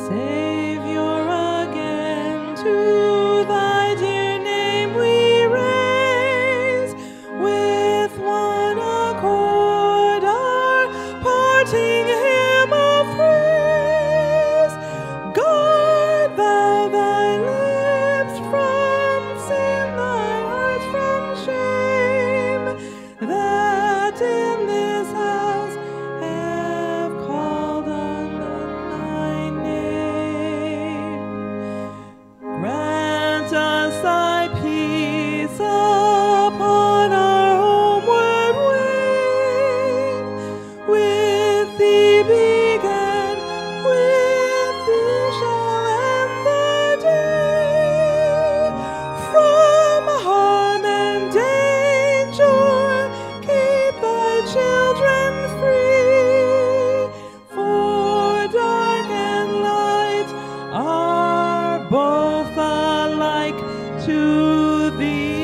Savior, again to thy dear name we raise, with one accord our parting hymn of praise. Guard thou thy lips from sin, thy heart from shame, that in this house have called on thy name. Grant us thy peace upon our homeward way. With thee began, with thee shall end the day. From harm and danger, keep thy children free. For dark and light are both alike to thee.